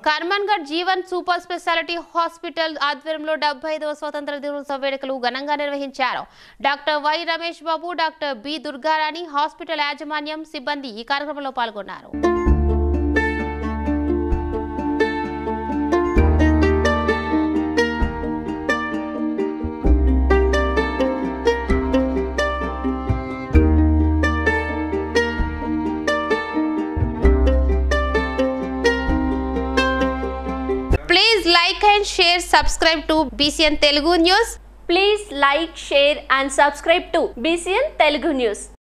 Karmanghat Jeevan Super Specialty Hospital ఆధ్వర్యంలో 75వ స్వతంత్ర దినోత్సవ వేడుకలు ఘనంగా నిర్వహించారు. Doctor Y Ramesh Babu, doctor B Durga Rani hospital యాజమాన్యం సిబ్బంది ఈ కార్యక్రమంలో పాల్గొన్నారు. Please like and share, subscribe to Bcn Telugu News. Please like, share and subscribe to Bcn Telugu News.